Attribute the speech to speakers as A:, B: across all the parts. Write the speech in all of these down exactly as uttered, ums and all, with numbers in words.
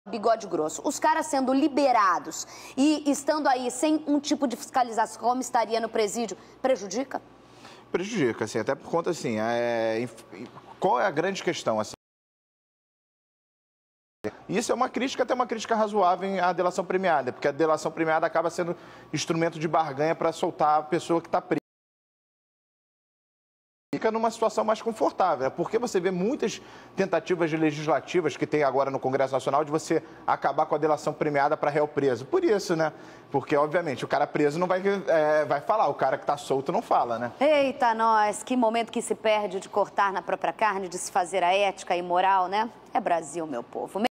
A: Bigode grosso. Os caras sendo liberados e estando aí sem um tipo de fiscalização, como estaria no presídio, prejudica?
B: Prejudica, assim, até por conta, assim, é... qual é a grande questão, assim? Isso é uma crítica, até uma crítica razoável à delação premiada, porque a delação premiada acaba sendo instrumento de barganha para soltar a pessoa que está presa. Fica numa situação mais confortável, porque você vê muitas tentativas legislativas que tem agora no Congresso Nacional de você acabar com a delação premiada para réu preso. Por isso, né? Porque, obviamente, o cara preso não vai, é, vai falar, o cara que está solto não fala, né?
A: Eita, nós, que momento que se perde de cortar na própria carne, de se fazer a ética e moral, né? É Brasil, meu povo.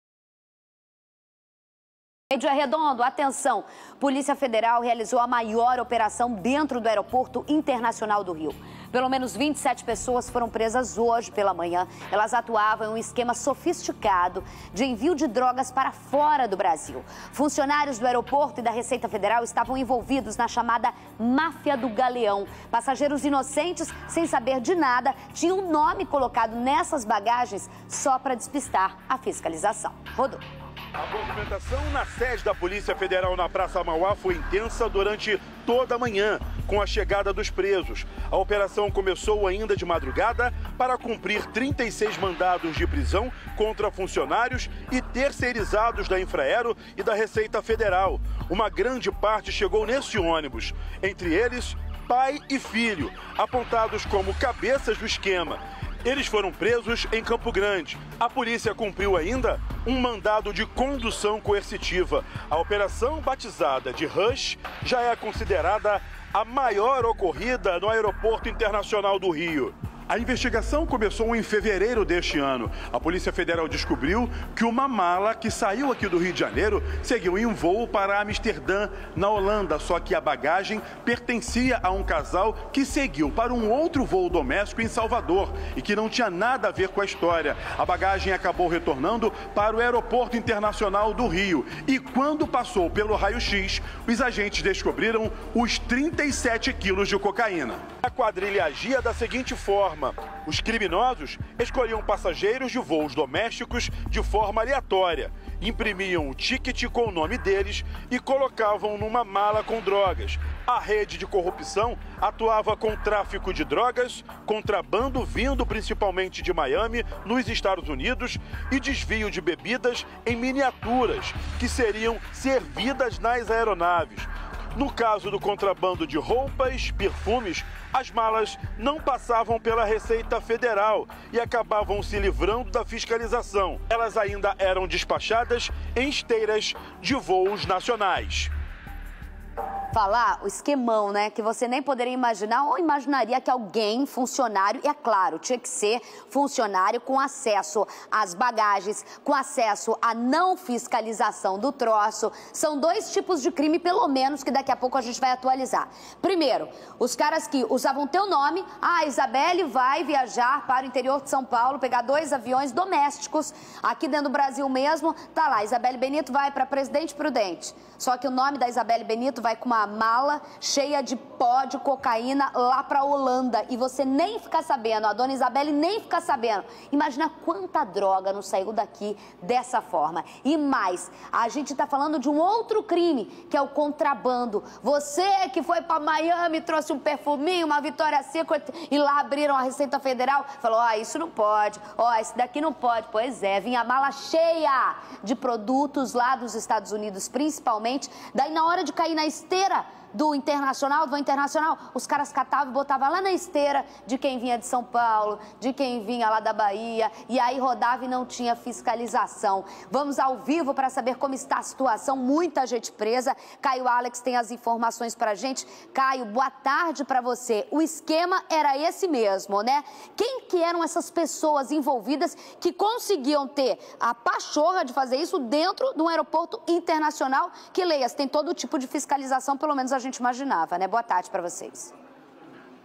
A: Médio Redondo, atenção, Polícia Federal realizou a maior operação dentro do Aeroporto Internacional do Rio. Pelo menos vinte e sete pessoas foram presas hoje pela manhã. Elas atuavam em um esquema sofisticado de envio de drogas para fora do Brasil. Funcionários do aeroporto e da Receita Federal estavam envolvidos na chamada Máfia do Galeão. Passageiros inocentes, sem saber de nada, tinham um nome colocado nessas bagagens só para despistar a fiscalização. Rodou.
C: A movimentação na sede da Polícia Federal na Praça Mauá foi intensa durante toda a manhã, com a chegada dos presos. A operação começou ainda de madrugada para cumprir trinta e seis mandados de prisão contra funcionários e terceirizados da Infraero e da Receita Federal. Uma grande parte chegou nesse ônibus, entre eles pai e filho, apontados como cabeças do esquema. Eles foram presos em Campo Grande. A polícia cumpriu ainda um mandado de condução coercitiva. A operação, batizada de Rush, já é considerada a maior ocorrida no Aeroporto Internacional do Rio. A investigação começou em fevereiro deste ano. A Polícia Federal descobriu que uma mala que saiu aqui do Rio de Janeiro seguiu em um voo para Amsterdã, na Holanda, só que a bagagem pertencia a um casal que seguiu para um outro voo doméstico em Salvador e que não tinha nada a ver com a história. A bagagem acabou retornando para o Aeroporto Internacional do Rio e quando passou pelo raio-x, os agentes descobriram os trinta e sete quilos de cocaína. A quadrilha agia da seguinte forma: os criminosos escolhiam passageiros de voos domésticos de forma aleatória, imprimiam o ticket com o nome deles e colocavam numa mala com drogas. A rede de corrupção atuava com tráfico de drogas, contrabando vindo principalmente de Miami, nos Estados Unidos, e desvio de bebidas em miniaturas, que seriam servidas nas aeronaves. No caso do contrabando de roupas, perfumes, as malas não passavam pela Receita Federal e acabavam se livrando da fiscalização. Elas ainda eram despachadas em esteiras de voos nacionais.
A: Falar o esquemão, né, que você nem poderia imaginar ou imaginaria que alguém, funcionário, e é claro, tinha que ser funcionário com acesso às bagagens, com acesso à não fiscalização do troço. São dois tipos de crime, pelo menos, que daqui a pouco a gente vai atualizar. Primeiro, os caras que usavam teu nome, ah, a Isabelle vai viajar para o interior de São Paulo, pegar dois aviões domésticos, aqui dentro do Brasil mesmo, tá lá, Isabelle Benito vai para Presidente Prudente. Só que o nome da Isabelle Benito vai com uma mala cheia de pó de cocaína lá pra Holanda e você nem fica sabendo, a dona Isabelle nem fica sabendo. Imagina quanta droga não saiu daqui dessa forma. E mais, a gente tá falando de um outro crime, que é o contrabando. Você que foi pra Miami, trouxe um perfuminho, uma Victoria's Secret e lá abriram a Receita Federal, falou, ó, oh, isso não pode, ó, oh, esse daqui não pode. Pois é, vinha a mala cheia de produtos lá dos Estados Unidos, principalmente. Daí na hora de cair na esteira do internacional, do internacional, os caras catavam e botavam lá na esteira de quem vinha de São Paulo, de quem vinha lá da Bahia, e aí rodava e não tinha fiscalização. Vamos ao vivo para saber como está a situação, muita gente presa. Caio Alex tem as informações pra gente. Caio, boa tarde para você. O esquema era esse mesmo, né? Quem que eram essas pessoas envolvidas que conseguiam ter a pachorra de fazer isso dentro de um aeroporto internacional que, leias, tem todo tipo de fiscalização, pelo menos a gente imaginava, né? Boa tarde para vocês.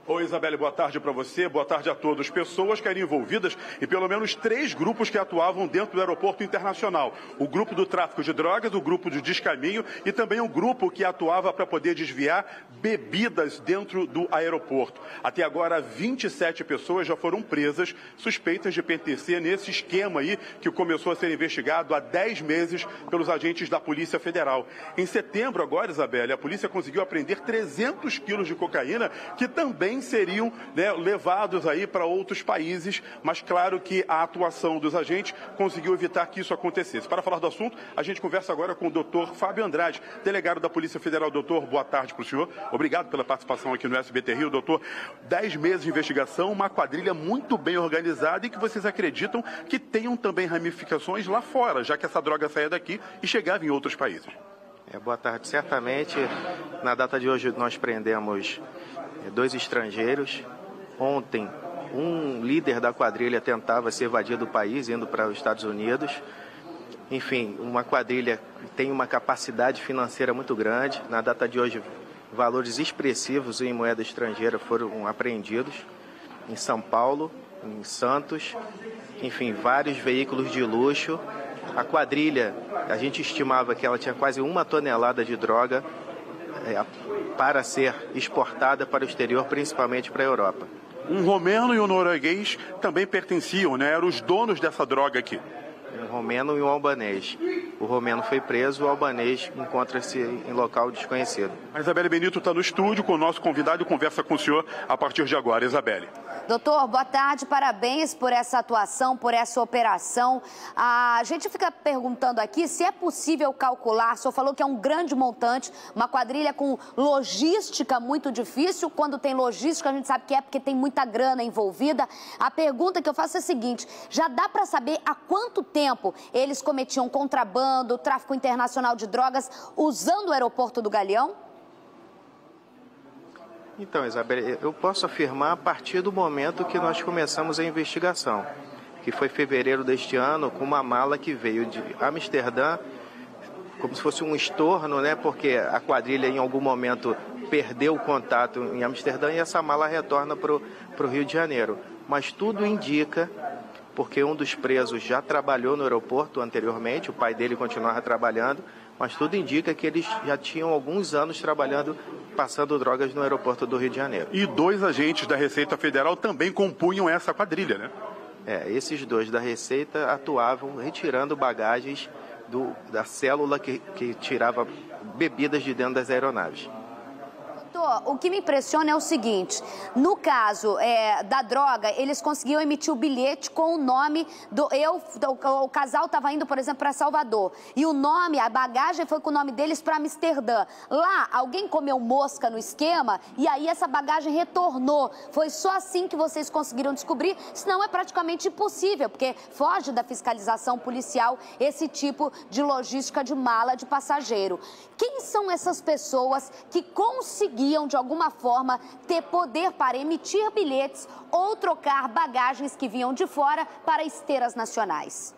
C: Oi, Isabelle, boa tarde para você, boa tarde a todos. Pessoas que eram envolvidas em pelo menos três grupos que atuavam dentro do aeroporto internacional. O grupo do tráfico de drogas, o grupo do descaminho e também um grupo que atuava para poder desviar bebidas dentro do aeroporto. Até agora, vinte e sete pessoas já foram presas, suspeitas de pertencer nesse esquema aí que começou a ser investigado há dez meses pelos agentes da Polícia Federal. Em setembro agora, Isabelle, a polícia conseguiu apreender trezentos quilos de cocaína que também seriam, né, levados aí para outros países, mas claro que a atuação dos agentes conseguiu evitar que isso acontecesse. Para falar do assunto, a gente conversa agora com o doutor Fábio Andrade, delegado da Polícia Federal. Doutor, boa tarde para o senhor. Obrigado pela participação aqui no S B T Rio. Doutor, dez meses de investigação, uma quadrilha muito bem organizada e que vocês acreditam que tenham também ramificações lá fora, já que essa droga saía daqui e chegava em outros países.
D: É, boa tarde. Certamente, na data de hoje, nós prendemos dois estrangeiros. Ontem, um líder da quadrilha tentava se evadir do país, indo para os Estados Unidos. Enfim, uma quadrilha que tem uma capacidade financeira muito grande. Na data de hoje, valores expressivos em moeda estrangeira foram apreendidos em São Paulo, em Santos. Enfim, vários veículos de luxo. A quadrilha, a gente estimava que ela tinha quase uma tonelada de droga é, para ser exportada para o exterior, principalmente para a Europa.
C: Um romeno e um norueguês também pertenciam, né? Eram os donos dessa droga aqui.
D: Um romeno e um albanês. O romeno foi preso, o albanês encontra-se em local desconhecido.
C: A Isabelle Benito está no estúdio com o nosso convidado e conversa com o senhor a partir de agora. Isabelle.
A: Doutor, boa tarde, parabéns por essa atuação, por essa operação. A gente fica perguntando aqui se é possível calcular, o senhor falou que é um grande montante, uma quadrilha com logística muito difícil. Quando tem logística, a gente sabe que é porque tem muita grana envolvida. A pergunta que eu faço é a seguinte, já dá para saber há quanto tempo eles cometiam contrabando, tráfico internacional de drogas, usando o aeroporto do Galeão?
D: Então, Isabel, eu posso afirmar a partir do momento que nós começamos a investigação, que foi em fevereiro deste ano, com uma mala que veio de Amsterdã, como se fosse um estorno, né? Porque a quadrilha em algum momento perdeu o contato em Amsterdã e essa mala retorna para o Rio de Janeiro. Mas tudo indica, porque um dos presos já trabalhou no aeroporto anteriormente, o pai dele continuava trabalhando, mas tudo indica que eles já tinham alguns anos trabalhando, passando drogas no aeroporto do Rio de Janeiro.
C: E dois agentes da Receita Federal também compunham essa quadrilha, né?
D: É, esses dois da Receita atuavam retirando bagagens do, da célula que, que tirava bebidas de dentro das aeronaves.
A: O que me impressiona é o seguinte, no caso é, da droga, eles conseguiam emitir o bilhete com o nome do... Eu, o, o casal estava indo, por exemplo, para Salvador, e o nome, a bagagem foi com o nome deles para Amsterdã. Lá, alguém comeu mosca no esquema e aí essa bagagem retornou. Foi só assim que vocês conseguiram descobrir, senão é praticamente impossível, porque foge da fiscalização policial esse tipo de logística de mala de passageiro. Quem são essas pessoas que conseguiram de alguma forma ter poder para emitir bilhetes ou trocar bagagens que vinham de fora para esteiras nacionais?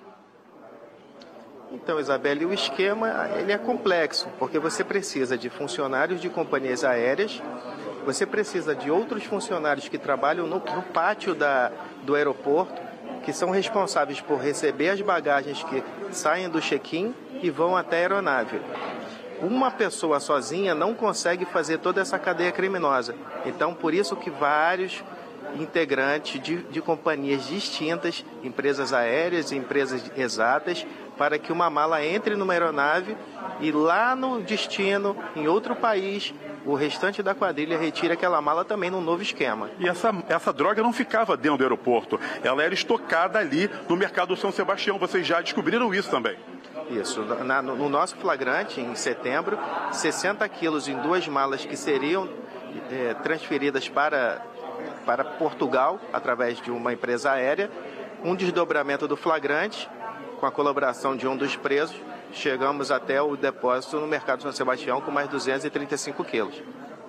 D: Então, Isabelle, o esquema ele é complexo, porque você precisa de funcionários de companhias aéreas, você precisa de outros funcionários que trabalham no, no pátio da, do aeroporto, que são responsáveis por receber as bagagens que saem do check-in e vão até a aeronave. Uma pessoa sozinha não consegue fazer toda essa cadeia criminosa. Então, por isso que vários integrantes de, de companhias distintas, empresas aéreas e empresas exatas, para que uma mala entre numa aeronave e lá no destino, em outro país, o restante da quadrilha retira aquela mala também num novo esquema.
C: E essa, essa droga não ficava dentro do aeroporto, ela era estocada ali no mercado São Sebastião. Vocês já descobriram isso também?
D: Isso. Na, no nosso flagrante, em setembro, sessenta quilos em duas malas que seriam é, transferidas para, para Portugal, através de uma empresa aérea. Um desdobramento do flagrante, com a colaboração de um dos presos, chegamos até o depósito no mercado São Sebastião com mais duzentos e trinta e cinco quilos.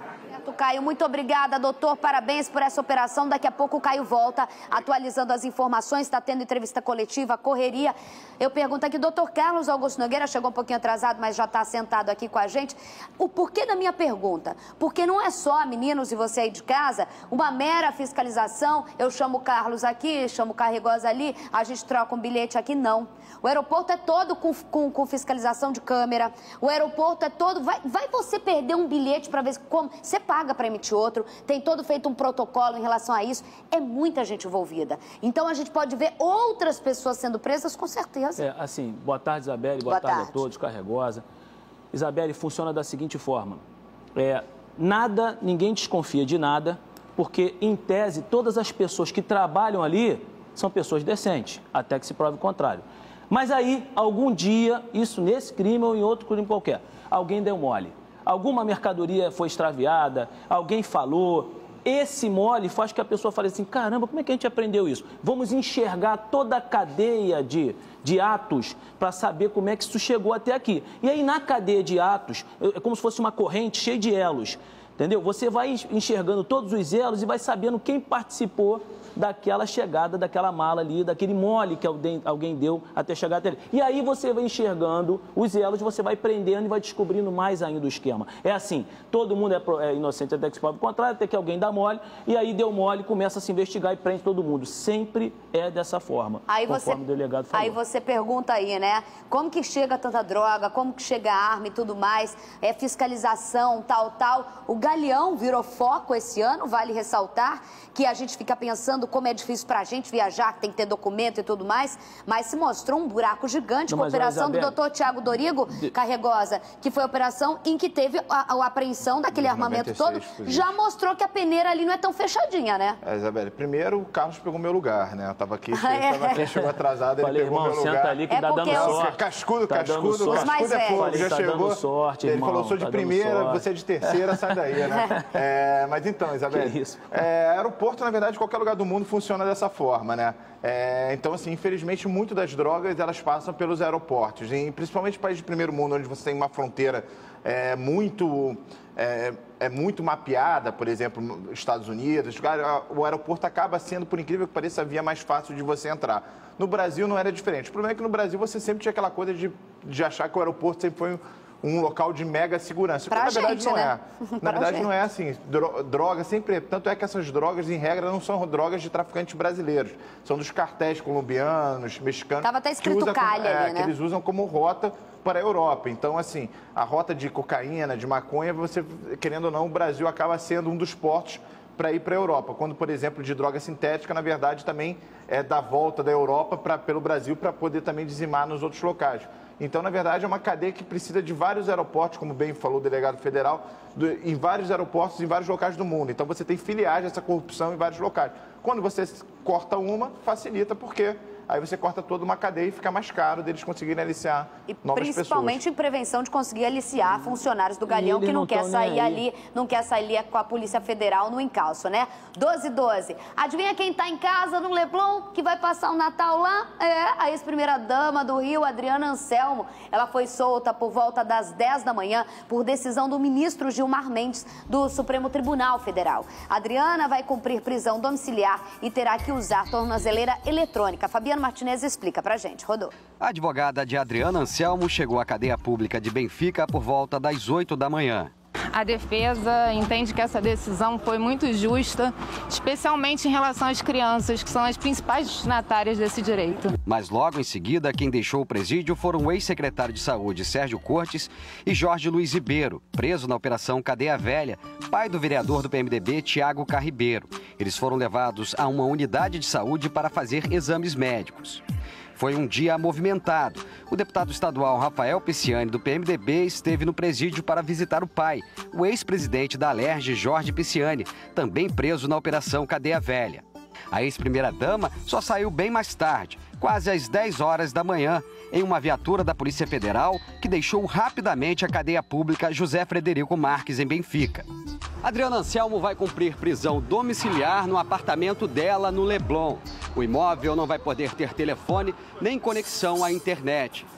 A: Certo, Caio. Muito obrigada, doutor. Parabéns por essa operação. Daqui a pouco o Caio volta atualizando as informações. Está tendo entrevista coletiva, correria. Eu pergunto aqui, doutor Carlos Augusto Nogueira, chegou um pouquinho atrasado, mas já está sentado aqui com a gente. O porquê da minha pergunta? Porque não é só, meninos e você aí de casa, uma mera fiscalização. Eu chamo o Carlos aqui, chamo o Carregosa ali, a gente troca um bilhete aqui. Não. O aeroporto é todo com, com, com fiscalização de câmera. O aeroporto é todo... Vai, vai você perder um bilhete para ver como... Você paga para emitir outro. Tem todo feito um protocolo em relação a isso. É muita gente envolvida. Então, a gente pode ver outras pessoas sendo presas, com certeza.
E: É, assim, boa tarde, Isabelle. Boa, boa tarde. tarde a todos, Carregosa. Isabelle, funciona da seguinte forma. É, nada, ninguém desconfia de nada, porque, em tese, todas as pessoas que trabalham ali são pessoas decentes, até que se prove o contrário. Mas aí, algum dia, isso nesse crime ou em outro crime qualquer, alguém deu mole. Alguma mercadoria foi extraviada, alguém falou. Esse mole faz que a pessoa fale assim, caramba, como é que a gente aprendeu isso? Vamos enxergar toda a cadeia de, de atos para saber como é que isso chegou até aqui. E aí, na cadeia de atos, é como se fosse uma corrente cheia de elos, entendeu? Você vai enxergando todos os elos e vai sabendo quem participou daquela chegada, daquela mala ali, daquele mole que alguém, alguém deu até chegar até ali. E aí você vai enxergando os elos, você vai prendendo e vai descobrindo mais ainda o esquema. É assim, todo mundo é, é inocente até que se prove o contrário, até que alguém dá mole, e aí deu mole, começa a se investigar e prende todo mundo. Sempre é dessa forma,
A: aí
E: conforme
A: você,
E: o delegado falou.
A: Aí você pergunta aí, né, como que chega tanta droga, como que chega a arma e tudo mais, é fiscalização, tal, tal. O Galeão virou foco esse ano, vale ressaltar, que a gente fica pensando como é difícil pra gente viajar, que tem que ter documento e tudo mais, mas se mostrou um buraco gigante não, com a operação Isabel... do doutor Tiago Dorigo de... Carregosa, que foi a operação em que teve a, a apreensão daquele armamento todo, já mostrou que a peneira ali não é tão fechadinha, né?
B: É, Isabel, primeiro o Carlos pegou meu lugar, né? Eu tava aqui, é. tava aqui chegou atrasado, ele
E: Falei,
B: pegou
E: irmão,
B: meu
E: senta
B: lugar.
E: ali que
A: é
E: tá dando sorte.
B: Cascudo,
E: tá
B: cascudo,
E: sorte.
B: cascudo é fogo, já
E: tá
B: chegou.
E: Sorte,
B: ele
E: irmão,
B: falou, sou de
E: tá
B: primeira, você é de terceira, sai daí, né? É, mas então, Isabel, é, aeroporto, na verdade, qualquer lugar do mundo funciona dessa forma, né? É, então, assim, infelizmente, muito das drogas, elas passam pelos aeroportos. E principalmente países de primeiro mundo, onde você tem uma fronteira é, muito, é, é muito mapeada, por exemplo, Estados Unidos, o aeroporto acaba sendo, por incrível que pareça, a via mais fácil de você entrar. No Brasil não era diferente. O problema é que no Brasil você sempre tinha aquela coisa de, de achar que o aeroporto sempre foi um local de mega segurança.
A: Pra
B: na verdade,
A: gente,
B: não
A: né?
B: é. Na verdade, não é assim. Droga sempre... Tanto é que essas drogas, em regra, não são drogas de traficantes brasileiros. São dos cartéis colombianos, mexicanos.
A: Tava até escrito Cali
B: é,
A: ali, né?
B: Que eles usam como rota para a Europa. Então, assim, a rota de cocaína, de maconha, você, querendo ou não, o Brasil acaba sendo um dos portos para ir para a Europa. Quando, por exemplo, de droga sintética, na verdade, também é da volta da Europa pra, pelo Brasil para poder também dizimar nos outros locais. Então, na verdade, é uma cadeia que precisa de vários aeroportos, como bem falou o delegado federal, do, em vários aeroportos, em vários locais do mundo. Então, você tem filiais dessa corrupção em vários locais. Quando você corta uma, facilita, porque aí você corta toda uma cadeia e fica mais caro deles conseguirem aliciar
A: e
B: novas pessoas.
A: Principalmente em prevenção de conseguir aliciar funcionários do Galeão que não, não quer sair ali, não quer sair ali com a Polícia Federal no encalço, né? doze doze. Adivinha quem tá em casa no Leblon, que vai passar o Natal lá? É a ex-primeira-dama do Rio, Adriana Anselmo. Ela foi solta por volta das dez da manhã por decisão do ministro Gilmar Mendes do Supremo Tribunal Federal. Adriana vai cumprir prisão domiciliar e terá que usar tornozeleira eletrônica. Fabiano Martinez explica pra gente. Rodou.
F: A advogada de Adriana Anselmo chegou à cadeia pública de Benfica por volta das oito da manhã.
G: A defesa entende que essa decisão foi muito justa, especialmente em relação às crianças, que são as principais destinatárias desse direito.
F: Mas logo em seguida, quem deixou o presídio foram o ex-secretário de Saúde, Sérgio Cortes, e Jorge Luiz Ribeiro, preso na Operação Cadeia Velha, pai do vereador do P M D B, Tiago Carribeiro. Eles foram levados a uma unidade de saúde para fazer exames médicos. Foi um dia movimentado. O deputado estadual Rafael Pisciani, do P M D B, esteve no presídio para visitar o pai, o ex-presidente da Alerj, Jorge Pisciani, também preso na Operação Cadeia Velha. A ex-primeira-dama só saiu bem mais tarde, quase às dez horas da manhã, em uma viatura da Polícia Federal que deixou rapidamente a cadeia pública José Frederico Marques, em Benfica. Adriana Anselmo vai cumprir prisão domiciliar no apartamento dela no Leblon. O imóvel não vai poder ter telefone nem conexão à internet.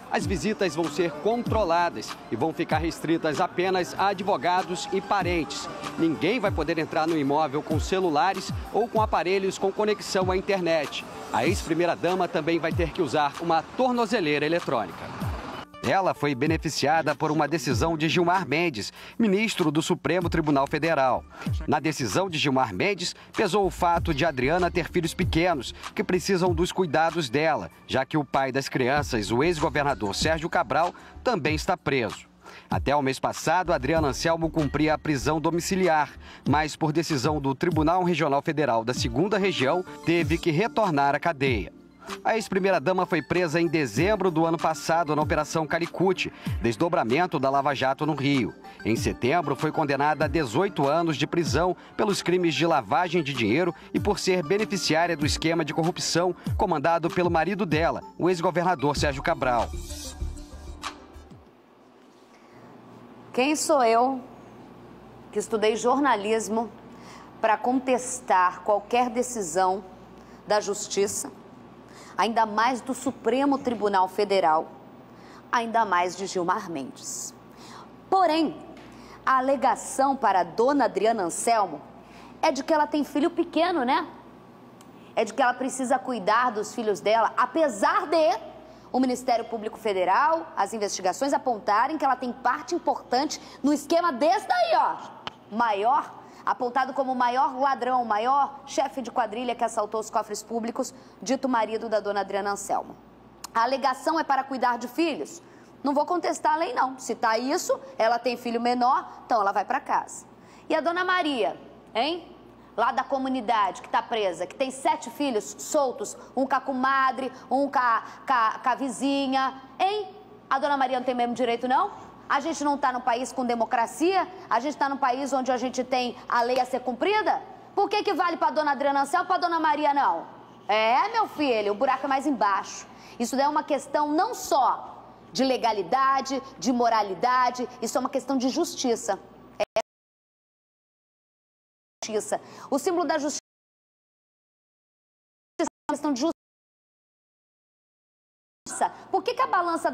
F: As visitas vão ser controladas e vão ficar restritas apenas a advogados e parentes. Ninguém vai poder entrar no imóvel com celulares ou com aparelhos com conexão à internet. A ex-primeira-dama também vai ter que usar uma tornozeleira eletrônica. Ela foi beneficiada por uma decisão de Gilmar Mendes, ministro do Supremo Tribunal Federal. Na decisão de Gilmar Mendes, pesou o fato de Adriana ter filhos pequenos, que precisam dos cuidados dela, já que o pai das crianças, o ex-governador Sérgio Cabral, também está preso. Até o mês passado, Adriana Anselmo cumpria a prisão domiciliar, mas por decisão do Tribunal Regional Federal da segunda Região, teve que retornar à cadeia. A ex-primeira-dama foi presa em dezembro do ano passado na Operação Calicut, desdobramento da Lava Jato no Rio. Em setembro, foi condenada a dezoito anos de prisão pelos crimes de lavagem de dinheiro e por ser beneficiária do esquema de corrupção comandado pelo marido dela, o ex-governador Sérgio Cabral.
A: Quem sou eu, que estudei jornalismo, para contestar qualquer decisão da Justiça, ainda mais do Supremo Tribunal Federal, ainda mais de Gilmar Mendes. Porém, a alegação para a dona Adriana Anselmo é de que ela tem filho pequeno, né? É de que ela precisa cuidar dos filhos dela, apesar de o Ministério Público Federal, as investigações apontarem que ela tem parte importante no esquema desse daí, ó, maior, apontado como o maior ladrão, o maior chefe de quadrilha que assaltou os cofres públicos, dito marido da dona Adriana Anselmo. A alegação é para cuidar de filhos? Não vou contestar a lei, não. Se tá isso, ela tem filho menor, então ela vai para casa. E a dona Maria, hein? Lá da comunidade, que tá presa, que tem sete filhos soltos, um com a comadre, um com a, com a, com a vizinha, hein? A dona Maria não tem mesmo direito, não? A gente não está num país com democracia? A gente está num país onde a gente tem a lei a ser cumprida? Por que que vale para a dona Adriana Anselmo e para a dona Maria não? É, meu filho, o buraco é mais embaixo. Isso daí é uma questão não só de legalidade, de moralidade, isso é uma questão de justiça. É justiça. O símbolo da justiça é uma questão de justiça. Por que que a balança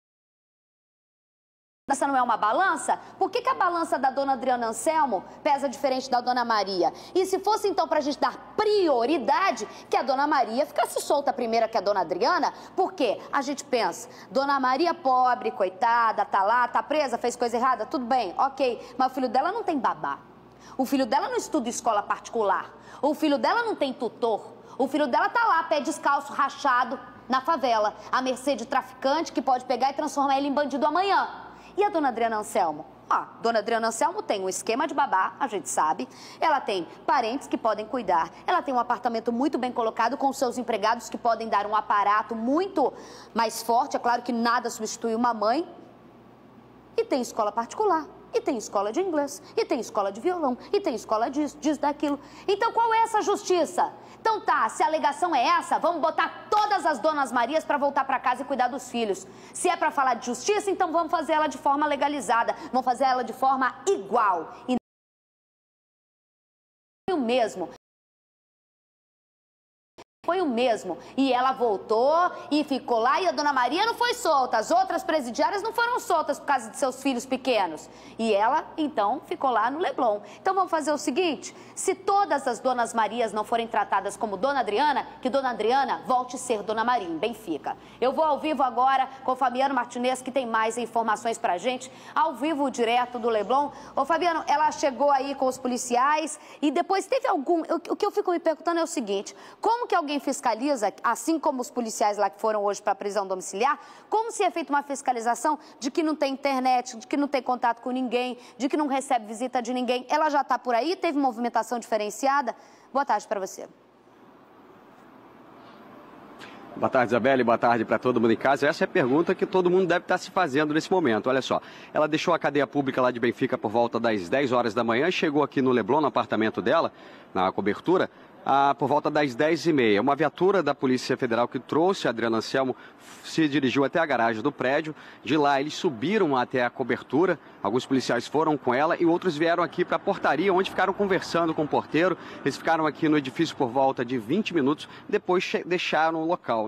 A: essa não é uma balança? Por que que a balança da dona Adriana Anselmo pesa diferente da dona Maria? E se fosse então para a gente dar prioridade, que a dona Maria ficasse solta primeiro que a dona Adriana, porque a gente pensa, dona Maria pobre, coitada, tá lá, tá presa, fez coisa errada, tudo bem, ok, mas o filho dela não tem babá. O filho dela não estuda em escola particular. O filho dela não tem tutor. O filho dela tá lá, pé descalço, rachado, na favela, à mercê de traficante que pode pegar e transformar ele em bandido amanhã. E a dona Adriana Anselmo? Ah, dona Adriana Anselmo tem um esquema de babá, a gente sabe. Ela tem parentes que podem cuidar. Ela tem um apartamento muito bem colocado com seus empregados que podem dar um aparato muito mais forte. É claro que nada substitui uma mãe. E tem escola particular. E tem escola de inglês. E tem escola de violão. E tem escola disso, disso, daquilo. Então qual é essa justiça? Então tá, se a alegação é essa, vamos botar todas as donas Marias para voltar para casa e cuidar dos filhos. Se é para falar de justiça, então vamos fazer ela de forma legalizada. Vamos fazer ela de forma igual. E o mesmo. Foi o mesmo. E ela voltou e ficou lá e a dona Maria não foi solta. As outras presidiárias não foram soltas por causa de seus filhos pequenos. E ela, então, ficou lá no Leblon. Então vamos fazer o seguinte, se todas as donas Marias não forem tratadas como dona Adriana, que dona Adriana volte a ser dona Maria em Benfica. Eu vou ao vivo agora com o Fabiano Martinez, que tem mais informações pra gente. Ao vivo, direto do Leblon. Ô Fabiano, ela chegou aí com os policiais e depois teve algum... O que eu fico me perguntando é o seguinte, como que alguém fiscaliza, assim como os policiais lá que foram hoje para a prisão domiciliar, como se é feita uma fiscalização de que não tem internet, de que não tem contato com ninguém, de que não recebe visita de ninguém? Ela já está por aí? Teve movimentação diferenciada? Boa tarde para você.
F: Boa tarde, Isabelle. Boa tarde para todo mundo em casa. Essa é a pergunta que todo mundo deve estar se fazendo nesse momento. Olha só, ela deixou a cadeia pública lá de Benfica por volta das dez horas da manhã, chegou aqui no Leblon, no apartamento dela, na cobertura, Ah, por volta das dez e meia. Uma viatura da Polícia Federal que trouxe a Adriana Anselmo se dirigiu até a garagem do prédio. De lá, eles subiram até a cobertura. Alguns policiais foram com ela e outros vieram aqui para a portaria, onde ficaram conversando com o porteiro. Eles ficaram aqui no edifício por volta de vinte minutos, depois deixaram o local, né?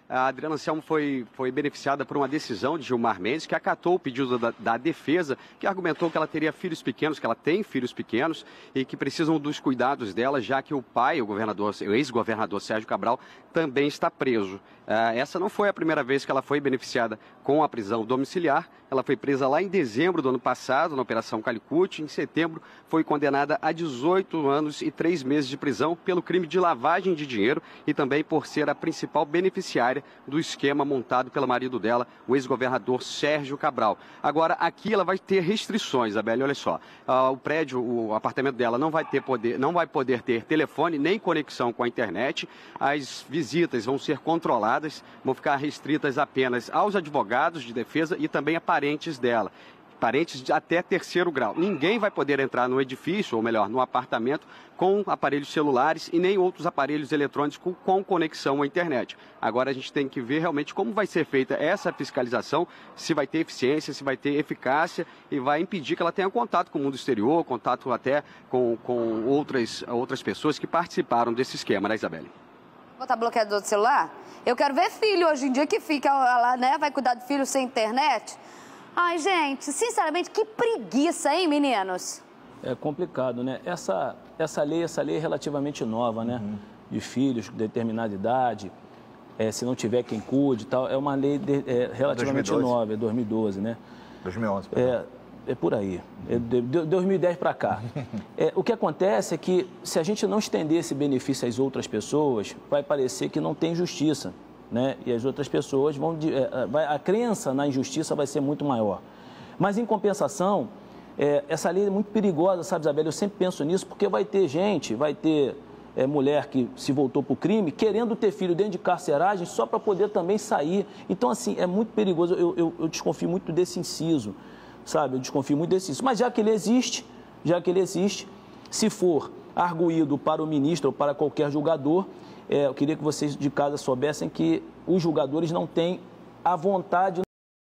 F: A Adriana Anselmo foi, foi beneficiada por uma decisão de Gilmar Mendes, que acatou o pedido da, da defesa, que argumentou que ela teria filhos pequenos, que ela tem filhos pequenos e que precisam dos cuidados dela, já que o pai, o governador, o ex-governador Sérgio Cabral, também está preso. Essa não foi a primeira vez que ela foi beneficiada com a prisão domiciliar. Ela foi presa lá em dezembro do ano passado, na Operação Calicut. Em setembro, foi condenada a dezoito anos e três meses de prisão pelo crime de lavagem de dinheiro e também por ser a principal beneficiária do esquema montado pelo marido dela, o ex-governador Sérgio Cabral. Agora, aqui ela vai ter restrições, Isabelle, olha só. Uh, o prédio, o apartamento dela não vai, ter poder, não vai poder ter telefone nem conexão com a internet. As visitas vão ser controladas, vão ficar restritas apenas aos advogados de defesa e também a parentes dela. Parentes de até terceiro grau. Ninguém vai poder entrar no edifício, ou melhor, no apartamento, com aparelhos celulares e nem outros aparelhos eletrônicos com, com conexão à internet. Agora a gente tem que ver realmente como vai ser feita essa fiscalização, se vai ter eficiência, se vai ter eficácia e vai impedir que ela tenha contato com o mundo exterior, contato até com, com outras, outras pessoas que participaram desse esquema, né, Isabelle?
A: Botar bloqueador do celular? Eu quero ver filho hoje em dia que fica lá, né? Vai cuidar do filho sem internet. Ai, gente, sinceramente, que preguiça, hein, meninos?
E: É complicado, né? Essa, essa lei, essa lei é relativamente nova, né? Uhum. De filhos de determinada idade, é, se não tiver quem cuide e tal. É uma lei de, é, relativamente
B: dois mil e doze.
E: nova, é dois mil e doze, né?
B: dois mil e onze.
E: É, é por aí, é de, de dois mil e dez para cá. É, o que acontece é que, se a gente não estender esse benefício às outras pessoas, vai parecer que não tem justiça. Né? E as outras pessoas vão... A crença na injustiça vai ser muito maior. Mas, em compensação, é, essa lei é muito perigosa, sabe, Isabelle? Eu sempre penso nisso, porque vai ter gente, vai ter é, mulher que se voltou para o crime, querendo ter filho dentro de carceragem só para poder também sair. Então, assim, é muito perigoso. Eu, eu, eu desconfio muito desse inciso, sabe? Eu desconfio muito desse inciso. Mas, já que ele existe, já que ele existe, se for arguído para o ministro ou para qualquer julgador, É, eu queria que vocês de casa soubessem que os julgadores não têm a vontade.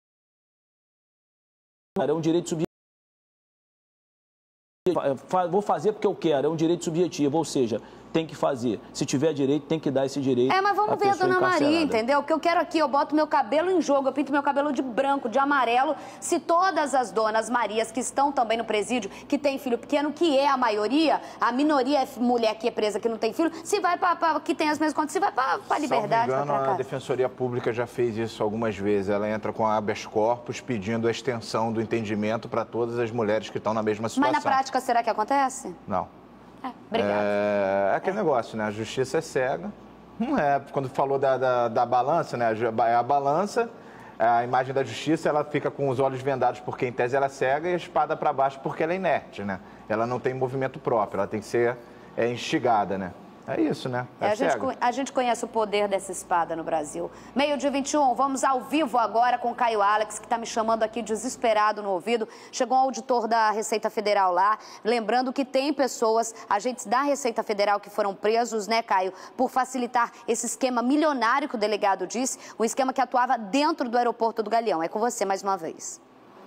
E: É um direito subjetivo. Vou fazer porque eu quero, é um direito subjetivo, ou seja, tem que fazer. Se tiver direito, tem que dar esse direito.
A: É, mas vamos ver a dona Maria, entendeu? O que eu quero aqui, eu boto meu cabelo em jogo, eu pinto meu cabelo de branco, de amarelo. Se todas as donas Marias que estão também no presídio, que tem filho pequeno, que é a maioria, a minoria é mulher que é presa que não tem filho, se vai para que tem as mesmas contas, se vai para a liberdade.
B: Se não me engano,
A: a
B: Defensoria Pública já fez isso algumas vezes. Ela entra com habeas corpus pedindo a extensão do entendimento para todas as mulheres que estão na mesma situação.
A: Mas na prática, será que acontece?
B: Não.
A: É, obrigada.
B: É, é aquele é. negócio, né? A justiça é cega. Não é. Quando falou da, da, da balança, né? A balança, a imagem da justiça, ela fica com os olhos vendados porque, em tese, ela é cega e a espada para baixo porque ela é inerte, né? Ela não tem movimento próprio, ela tem que ser é, instigada, né? É isso, né? É
A: é, a, gente, a gente conhece o poder dessa espada no Brasil. Meio-dia vinte e um, vamos ao vivo agora com o Caio Alex, que está me chamando aqui desesperado no ouvido. Chegou um auditor da Receita Federal lá, lembrando que tem pessoas, agentes da Receita Federal que foram presos, né, Caio, por facilitar esse esquema milionário que o delegado disse, um esquema que atuava dentro do aeroporto do Galeão. É com você mais uma vez.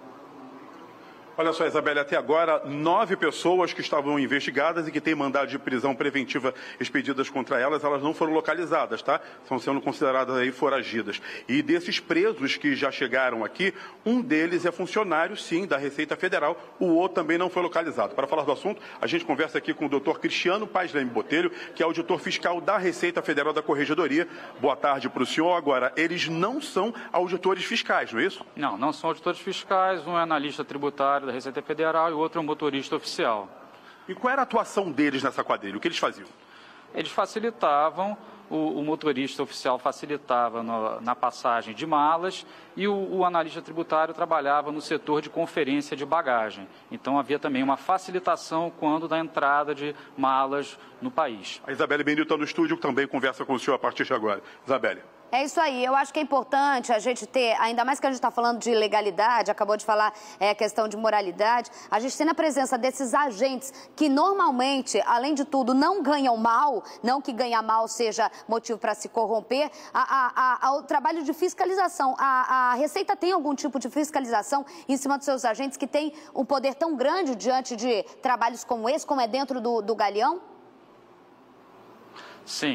C: Olha só, Isabelle, até agora, nove pessoas que estavam investigadas e que têm mandado de prisão preventiva expedidas contra elas, elas não foram localizadas, tá? Estão sendo consideradas aí foragidas. E desses presos que já chegaram aqui, um deles é funcionário, sim, da Receita Federal, o outro também não foi localizado. Para falar do assunto, a gente conversa aqui com o doutor Cristiano Paz Leme Botelho, que é auditor fiscal da Receita Federal da Corregedoria. Boa tarde para o senhor. Agora, eles não são auditores fiscais, não é isso?
H: Não, não são auditores fiscais, um é analista tributário da Receita Federal e o outro é um motorista oficial.
C: E qual era a atuação deles nessa quadrilha? O que eles faziam?
H: Eles facilitavam, o, o motorista oficial facilitava no, na passagem de malas e o, o analista tributário trabalhava no setor de conferência de bagagem. Então havia também uma facilitação quando da entrada de malas no país.
C: A Isabelle Benil está no estúdio, também conversa com o senhor a partir de agora. Isabelle.
A: É isso aí, eu acho que é importante a gente ter, ainda mais que a gente está falando de legalidade, acabou de falar é, questão de moralidade, a gente tem na presença desses agentes que normalmente, além de tudo, não ganham mal, não que ganhar mal seja motivo para se corromper, a, a, a, o trabalho de fiscalização. A, a Receita tem algum tipo de fiscalização em cima dos seus agentes que tem um poder tão grande diante de trabalhos como esse, como é dentro do, do Galeão?
H: Sim.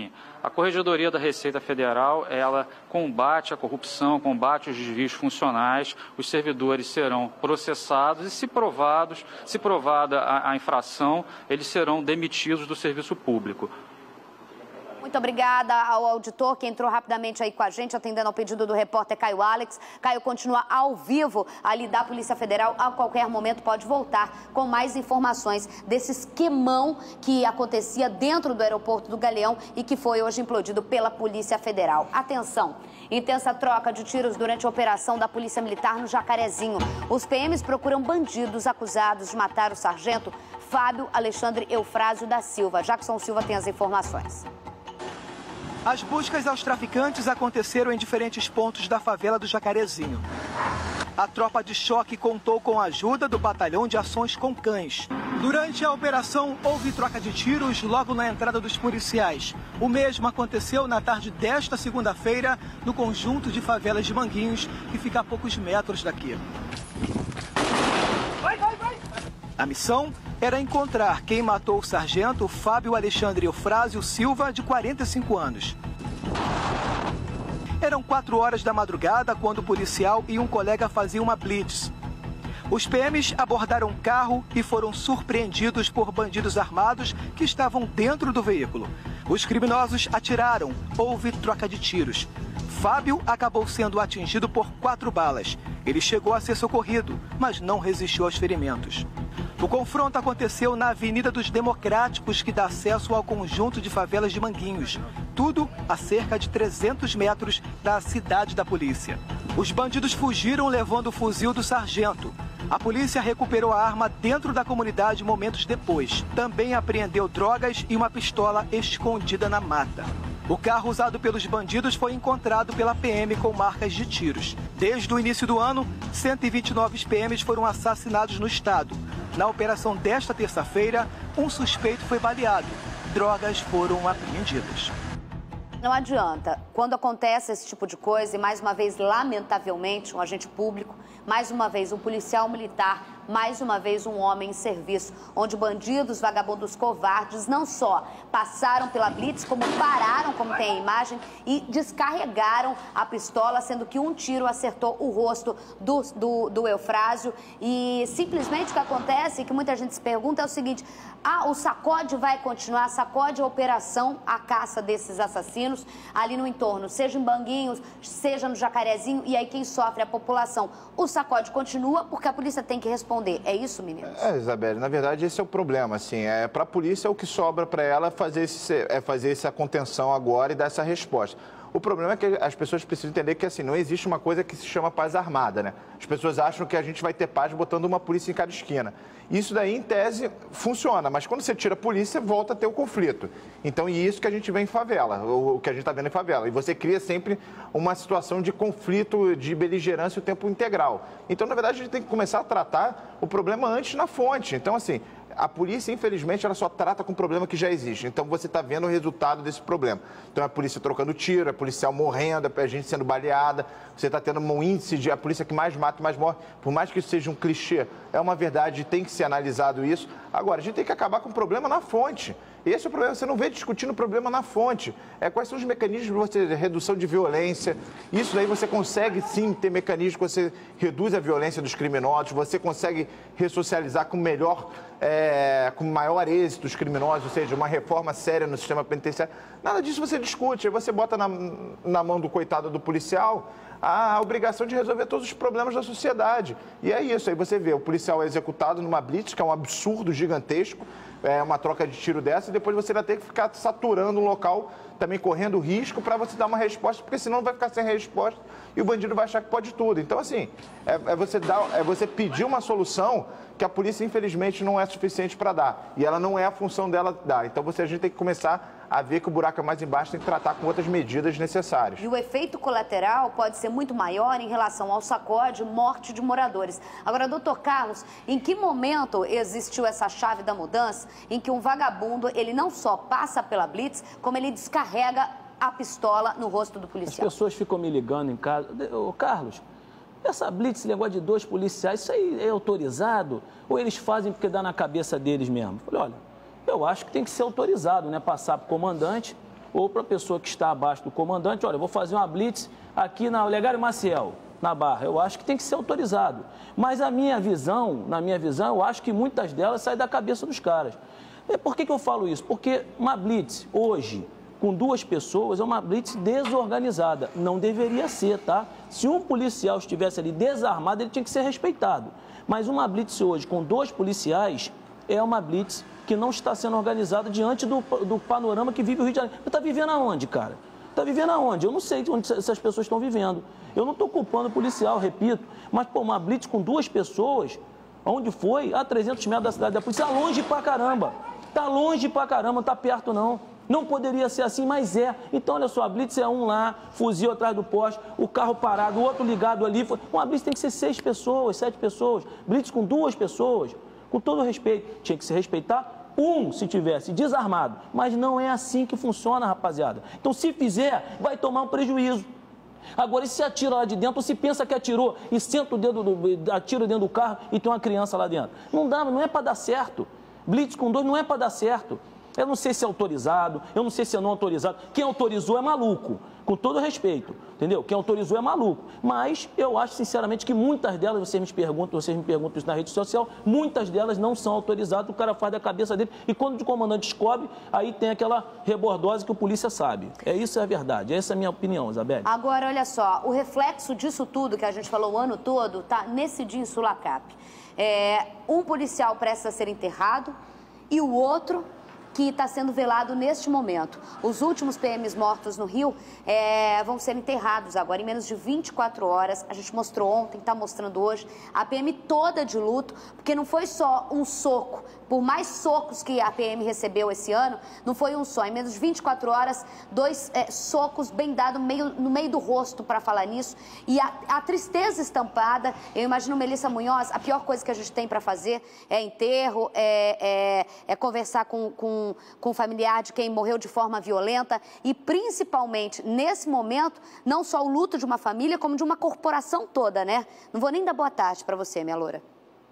H: A Corregedoria da Receita Federal, ela combate a corrupção, combate os desvios funcionais, os servidores serão processados e, se provados, se provada a, a infração, eles serão demitidos do serviço público.
A: Muito obrigada ao auditor que entrou rapidamente aí com a gente, atendendo ao pedido do repórter Caio Alex. Caio continua ao vivo ali da Polícia Federal. A qualquer momento pode voltar com mais informações desse esquemão que acontecia dentro do aeroporto do Galeão e que foi hoje implodido pela Polícia Federal. Atenção, intensa troca de tiros durante a operação da Polícia Militar no Jacarezinho. Os P Ms procuram bandidos acusados de matar o sargento Fábio Alexandre Eufrásio da Silva. Jackson Silva tem as informações.
I: As buscas aos traficantes aconteceram em diferentes pontos da favela do Jacarezinho. A tropa de choque contou com a ajuda do Batalhão de Ações com Cães. Durante a operação, houve troca de tiros logo na entrada dos policiais. O mesmo aconteceu na tarde desta segunda-feira, no conjunto de favelas de Manguinhos, que fica a poucos metros daqui. Vai, vai, vai. A missão era encontrar quem matou o sargento Fábio Alexandre Eufrásio Silva, de quarenta e cinco anos. Eram quatro horas da madrugada quando o policial e um colega faziam uma blitz. Os P Ms abordaram um carro e foram surpreendidos por bandidos armados que estavam dentro do veículo. Os criminosos atiraram, houve troca de tiros. Fábio acabou sendo atingido por quatro balas. Ele chegou a ser socorrido, mas não resistiu aos ferimentos. O confronto aconteceu na Avenida dos Democráticos, que dá acesso ao conjunto de favelas de Manguinhos. Tudo a cerca de trezentos metros da cidade da polícia. Os bandidos fugiram levando o fuzil do sargento. A polícia recuperou a arma dentro da comunidade momentos depois. Também apreendeu drogas e uma pistola escondida na mata. O carro usado pelos bandidos foi encontrado pela P M com marcas de tiros. Desde o início do ano, cento e vinte e nove P Ms foram assassinados no estado. Na operação desta terça-feira, um suspeito foi baleado. Drogas foram apreendidas.
A: Não adianta. Quando acontece esse tipo de coisa, e mais uma vez, lamentavelmente, um agente público, mais uma vez um policial militar, mais uma vez um homem em serviço, onde bandidos, vagabundos covardes não só passaram pela blitz, como pararam, como tem a imagem, e descarregaram a pistola, sendo que um tiro acertou o rosto do, do, do Eufrásio. E simplesmente o que acontece, que muita gente se pergunta, é o seguinte: ah, o sacode vai continuar, sacode a operação, a caça desses assassinos ali no entorno, seja em Manguinhos, seja no Jacarezinho, e aí quem sofre é a população. O sacode continua porque a polícia tem que responder. É isso, meninos?
B: É, Isabelle, na verdade esse é o problema, assim, é, para a polícia o que sobra para ela fazer esse, é fazer essa contenção agora e dar essa resposta. O problema é que as pessoas precisam entender que, assim, não existe uma coisa que se chama paz armada, né? As pessoas acham que a gente vai ter paz botando uma polícia em cada esquina. Isso daí, em tese, funciona, mas quando você tira a polícia, volta a ter o conflito. Então, e isso que a gente vê em favela, o que a gente está vendo em favela. E você cria sempre uma situação de conflito, de beligerância o tempo integral. Então, na verdade, a gente tem que começar a tratar o problema antes na fonte. Então, assim, a polícia, infelizmente, ela só trata com o problema que já existe. Então, você está vendo o resultado desse problema. Então, é a polícia trocando tiro, é a policial morrendo, é a gente sendo baleada. Você está tendo um índice de a polícia que mais mata, mais morre. Por mais que isso seja um clichê, é uma verdade, tem que ser analisado isso. Agora, a gente tem que acabar com o problema na fonte. Esse é o problema, você não vê discutindo o problema na fonte. É, quais são os mecanismos de você, de redução de violência. Isso daí você consegue, sim, ter mecanismos que você reduz a violência dos criminosos, você consegue ressocializar com melhor, é, com maior êxito os criminosos, ou seja, uma reforma séria no sistema penitenciário. Nada disso você discute, aí você bota na, na mão do coitado do policial a obrigação de resolver todos os problemas da sociedade. E é isso, aí você vê, o policial é executado numa blitz, que é um absurdo gigantesco, é uma troca de tiro dessa, e depois você vai ter que ficar saturando um local, também correndo risco para você dar uma resposta, porque senão vai ficar sem resposta e o bandido vai achar que pode tudo. Então, assim, é, é, você, dar, é você pedir uma solução que a polícia, infelizmente, não é suficiente para dar. E ela não é a função dela dar. Então, você, a gente tem que começar a ver que o buraco é mais embaixo, tem que tratar com outras medidas necessárias.
A: E o efeito colateral pode ser muito maior em relação ao sacode, morte de moradores. Agora, doutor Carlos, em que momento existiu essa chave da mudança em que um vagabundo, ele não só passa pela blitz, como ele descarrega a pistola no rosto do policial?
E: As pessoas ficam me ligando em casa. Ô, Carlos, essa blitz, esse negócio de dois policiais, isso aí é autorizado? Ou eles fazem porque dá na cabeça deles mesmo? Eu falei, olha, eu acho que tem que ser autorizado, né? Passar para o comandante ou para a pessoa que está abaixo do comandante, olha, eu vou fazer uma blitz aqui na Olegário Maciel, na Barra. Eu acho que tem que ser autorizado. Mas a minha visão, na minha visão, eu acho que muitas delas saem da cabeça dos caras. E por que que eu falo isso? Porque uma blitz, hoje, com duas pessoas, é uma blitz desorganizada. Não deveria ser, tá? Se um policial estivesse ali desarmado, ele tinha que ser respeitado. Mas uma blitz hoje, com dois policiais, é uma blitz que não está sendo organizada diante do, do panorama que vive o Rio de Janeiro. Está vivendo aonde, cara? Está vivendo aonde? Eu não sei onde essas pessoas estão vivendo. Eu não estou culpando o policial, repito, mas, pô, uma blitz com duas pessoas, onde foi? A trezentos metros da cidade da polícia, está longe pra caramba. Está longe pra caramba, não está perto não. Não poderia ser assim, mas é. Então, olha só, a blitz é um lá, fuzil atrás do poste, o carro parado, o outro ligado ali. Uma blitz tem que ser seis pessoas, sete pessoas. Blitz com duas pessoas, com todo respeito. Tinha que se respeitar um, se tivesse desarmado. Mas não é assim que funciona, rapaziada. Então, se fizer, vai tomar um prejuízo. Agora, e se atira lá de dentro, ou se pensa que atirou e senta o dedo, do, atira dentro do carro e tem uma criança lá dentro? Não dá, não é para dar certo. Blitz com dois não é para dar certo. Eu não sei se é autorizado, eu não sei se é não autorizado. Quem autorizou é maluco, com todo respeito, entendeu? Quem autorizou é maluco. Mas eu acho, sinceramente, que muitas delas, vocês me perguntam, vocês me perguntam isso na rede social, muitas delas não são autorizadas, o cara faz da cabeça dele. E quando o comandante descobre, aí tem aquela rebordose que o polícia sabe. É isso, é a verdade. Essa é a minha opinião, Isabelle.
A: Agora, olha só, o reflexo disso tudo que a gente falou o ano todo, tá nesse dia em Sulacap. É, um policial presta a ser enterrado e o outro que está sendo velado neste momento. Os últimos P Ms mortos no Rio é, vão ser enterrados agora em menos de vinte e quatro horas. A gente mostrou ontem, está mostrando hoje. A P M toda de luto, porque não foi só um soco. Por mais socos que a P M recebeu esse ano, não foi um só. Em menos de vinte e quatro horas, dois é, socos bem dados no meio, no meio do rosto para falar nisso. E a, a tristeza estampada, eu imagino Melissa Munhoz, a pior coisa que a gente tem para fazer é enterro, é, é, é conversar com, com com o familiar de quem morreu de forma violenta e, principalmente, nesse momento, não só o luto de uma família, como de uma corporação toda, né? Não vou nem dar boa tarde para você, minha loura.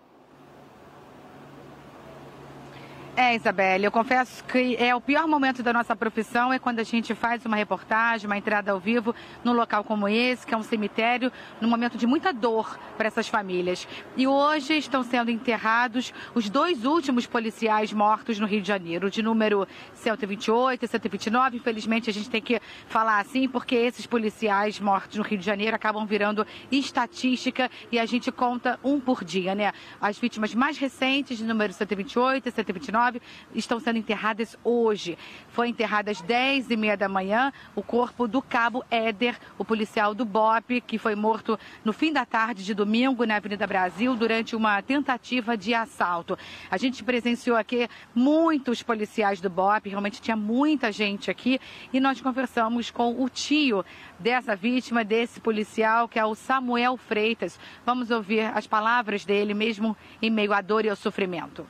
J: É, Isabelle, eu confesso que é o pior momento da nossa profissão é quando a gente faz uma reportagem, uma entrada ao vivo num local como esse, que é um cemitério, num momento de muita dor para essas famílias. E hoje estão sendo enterrados os dois últimos policiais mortos no Rio de Janeiro, de número cento e vinte e oito e cento e vinte e nove. Infelizmente, a gente tem que falar assim, porque esses policiais mortos no Rio de Janeiro acabam virando estatística e a gente conta um por dia, né? As vítimas mais recentes, de número cento e vinte e oito e cento e vinte e nove, estão sendo enterradas hoje. Foi enterrado às dez e meia da manhã o corpo do cabo Éder, o policial do B O P, que foi morto no fim da tarde de domingo na Avenida Brasil durante uma tentativa de assalto. A gente presenciou aqui muitos policiais do B O P, realmente tinha muita gente aqui e nós conversamos com o tio dessa vítima, desse policial, que é o Samuel Freitas. Vamos ouvir as palavras dele mesmo em meio à dor e ao sofrimento.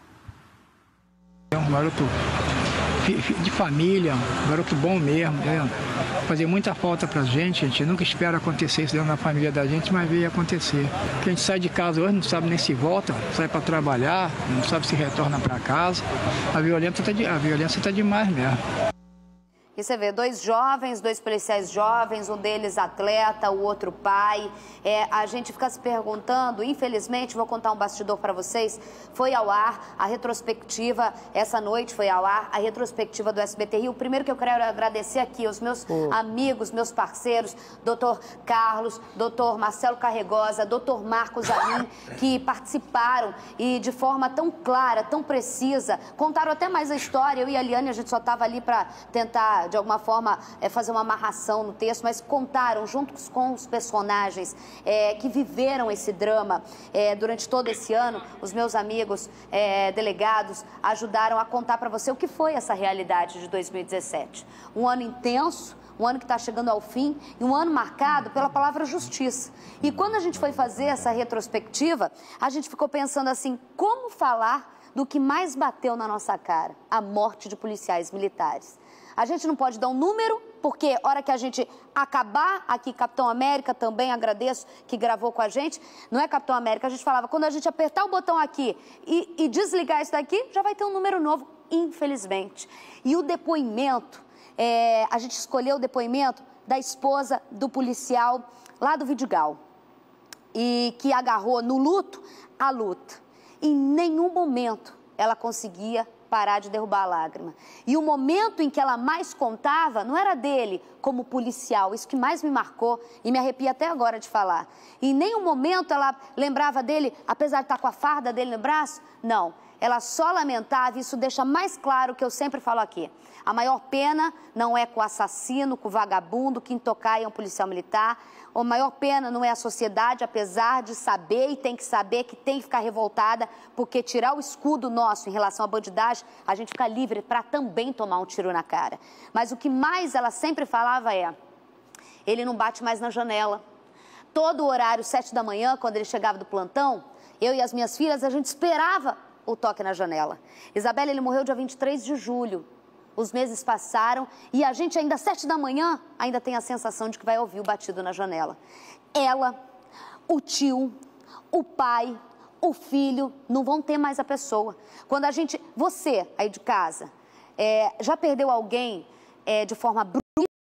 K: É um garoto de família, um garoto bom mesmo, né? Fazia muita falta pra gente, a gente nunca espera acontecer isso dentro da família da gente, mas veio acontecer. Porque a gente sai de casa hoje, não sabe nem se volta, sai para trabalhar, não sabe se retorna para casa. A violência tá de, a violência tá demais mesmo.
A: E você vê, dois jovens, dois policiais jovens, um deles atleta, o outro pai. É, a gente fica se perguntando, infelizmente, vou contar um bastidor para vocês, foi ao ar a retrospectiva, essa noite foi ao ar a retrospectiva do S B T Rio. Primeiro que eu quero agradecer aqui aos meus oh. amigos, meus parceiros, doutor Carlos, doutor Marcelo Carregosa, doutor Marcos Amin, que participaram e de forma tão clara, tão precisa, contaram até mais a história. Eu e a Liane, a gente só estava ali para tentar de alguma forma, é, fazer uma amarração no texto, mas contaram, juntos com os personagens é, que viveram esse drama é, durante todo esse ano, os meus amigos é, delegados ajudaram a contar para você o que foi essa realidade de dois mil e dezessete. Um ano intenso, um ano que está chegando ao fim e um ano marcado pela palavra justiça. E quando a gente foi fazer essa retrospectiva, a gente ficou pensando assim, como falar do que mais bateu na nossa cara? A morte de policiais militares. A gente não pode dar um número, porque hora que a gente acabar aqui, Capitão América, também agradeço que gravou com a gente, não é Capitão América, a gente falava, quando a gente apertar o botão aqui e, e desligar isso daqui, já vai ter um número novo, infelizmente. E o depoimento é, a gente escolheu o depoimento da esposa do policial lá do Vidigal, e que agarrou no luto a luta. Em nenhum momento ela conseguia parar de derrubar a lágrima. E o momento em que ela mais contava não era dele como policial, isso que mais me marcou e me arrepia até agora de falar. Em nenhum momento ela lembrava dele, apesar de estar com a farda dele no braço, não. Ela só lamentava, e isso deixa mais claro o que eu sempre falo aqui. A maior pena não é com o assassino, com o vagabundo, que intocaia um policial militar. A maior pena não é a sociedade, apesar de saber e tem que saber que tem que ficar revoltada, porque tirar o escudo nosso em relação à bandidagem, a gente fica livre para também tomar um tiro na cara. Mas o que mais ela sempre falava é, ele não bate mais na janela. Todo o horário, sete da manhã, quando ele chegava do plantão, eu e as minhas filhas, a gente esperava o toque na janela. Isabela, ele morreu dia vinte e três de julho. Os meses passaram e a gente ainda às sete da manhã ainda tem a sensação de que vai ouvir o batido na janela. Ela, o tio, o pai, o filho não vão ter mais a pessoa. Quando a gente, você aí de casa, é, já perdeu alguém é, de forma brutal,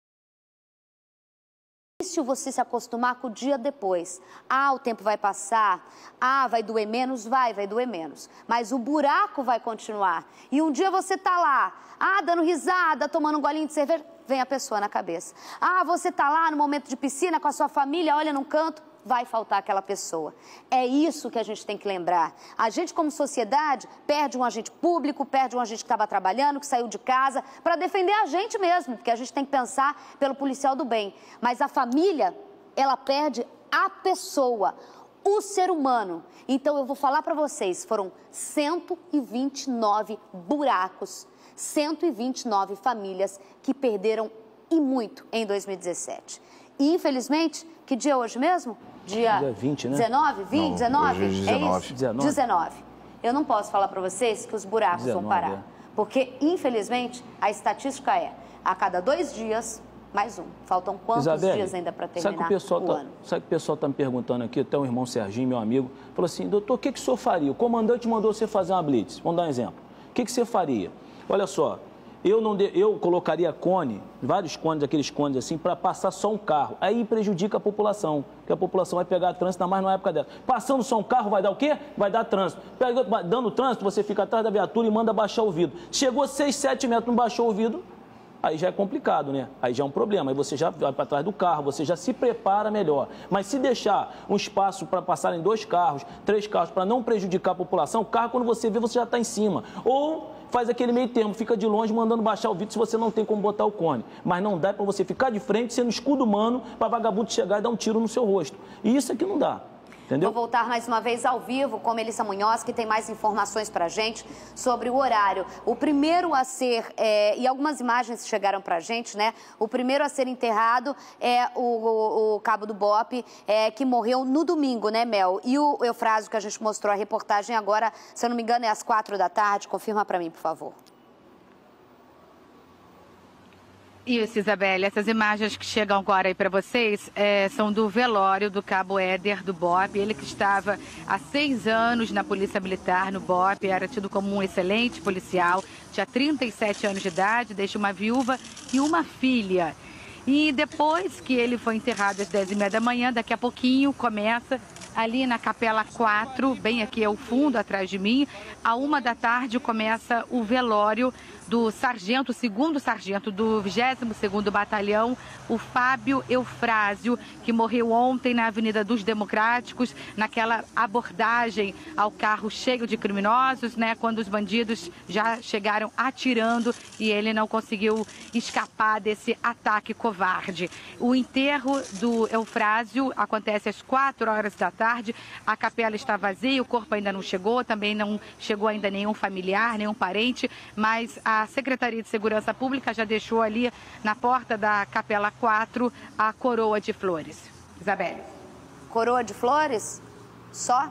A: difícil você se acostumar com o dia depois. Ah, o tempo vai passar. Ah, vai doer menos? Vai, vai doer menos. Mas o buraco vai continuar. E um dia você tá lá, ah, dando risada, tomando um golinho de cerveja, vem a pessoa na cabeça. Ah, você tá lá no momento de piscina com a sua família, olha num canto, vai faltar aquela pessoa. É isso que a gente tem que lembrar. A gente, como sociedade, perde um agente público, perde um agente que estava trabalhando, que saiu de casa, para defender a gente mesmo, porque a gente tem que pensar pelo policial do bem. Mas a família, ela perde a pessoa, o ser humano. Então, eu vou falar para vocês, foram cento e vinte e nove buracos, cento e vinte e nove famílias que perderam e muito em dois mil e dezessete. E, infelizmente, que dia é hoje mesmo? Dia, dia vinte, né? dezenove, vinte, não, dezenove? É dezenove. É isso? dezenove. dezenove. Eu não posso falar para vocês que os buracos dezenove, vão parar. É. Porque, infelizmente, a estatística é, a cada dois dias, mais um. Faltam quantos
E: Isabelle,
A: dias ainda para terminar
E: sabe que o pessoal
A: o
E: tá,
A: ano?
E: Sabe que o pessoal está me perguntando aqui, até o irmão Serginho, meu amigo, falou assim, doutor, o que, que o senhor faria? O comandante mandou você fazer uma blitz. Vamos dar um exemplo. O que, que você faria? Olha só, eu, não de, eu colocaria cone, vários cones, aqueles cones assim, para passar só um carro. Aí prejudica a população, porque a população vai pegar trânsito, ainda mais na época dela. Passando só um carro vai dar o quê? Vai dar trânsito. Pega, dando trânsito, você fica atrás da viatura e manda baixar o vidro. Chegou seis, sete metros, não baixou o vidro, aí já é complicado, né? Aí já é um problema. Aí você já vai para trás do carro, você já se prepara melhor. Mas se deixar um espaço para passarem dois carros, três carros, para não prejudicar a população, o carro, quando você vê, você já está em cima. Ou faz aquele meio termo, fica de longe mandando baixar o vidro se você não tem como botar o cone. Mas não dá para você ficar de frente, sendo escudo humano, para vagabundo chegar e dar um tiro no seu rosto. E isso aqui não dá. Entendeu?
A: Vou voltar mais uma vez ao vivo com Melissa Munhoz, que tem mais informações para a gente sobre o horário. O primeiro a ser, é, e algumas imagens chegaram para a gente, né? O primeiro a ser enterrado é o, o, o cabo do B O P, é, que morreu no domingo, né, Mel? E o Eufrásio, que a gente mostrou a reportagem agora, se eu não me engano, é às quatro da tarde. Confirma para mim, por favor.
J: Isso, Isabelle, essas imagens que chegam agora aí para vocês é, são do velório do cabo Éder, do B O P. Ele que estava há seis anos na Polícia Militar, no B O P, era tido como um excelente policial, tinha trinta e sete anos de idade, deixa uma viúva e uma filha. E depois que ele foi enterrado às dez e meia da manhã, daqui a pouquinho começa ali na Capela quatro, bem aqui ao fundo, atrás de mim, à uma da tarde começa o velório do sargento, segundo sargento do vigésimo segundo Batalhão, o Fábio Eufrásio, que morreu ontem na Avenida dos Democráticos, naquela abordagem ao carro cheio de criminosos, né, quando os bandidos já chegaram atirando e ele não conseguiu escapar desse ataque covarde. O enterro do Eufrásio acontece às quatro horas da tarde, a capela está vazia, o corpo ainda não chegou, também não chegou ainda nenhum familiar, nenhum parente, mas a A Secretaria de Segurança Pública já deixou ali na porta da Capela quatro a coroa de flores. Isabelle.
A: Coroa de flores? Só?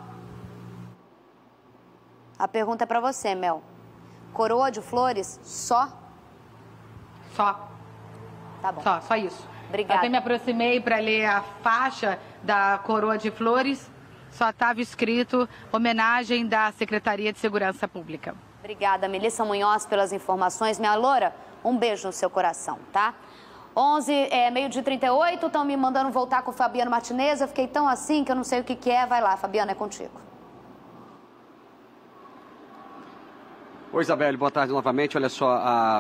A: A pergunta é para você, Mel. Coroa de flores só?
J: Só.
A: Tá bom.
J: Só, só isso.
A: Obrigada.
J: Até me aproximei para ler a faixa da coroa de flores, só estava escrito homenagem da Secretaria de Segurança Pública.
A: Obrigada, Melissa Munhoz, pelas informações. Minha loura, Um beijo no seu coração, tá? onze, é, meio de trinta e oito, estão me mandando voltar com o Fabiano Martinez. Eu fiquei tão assim que eu não sei o que, que é. Vai lá, Fabiano, é contigo.
F: Oi, Isabelle, boa tarde novamente. Olha só, a,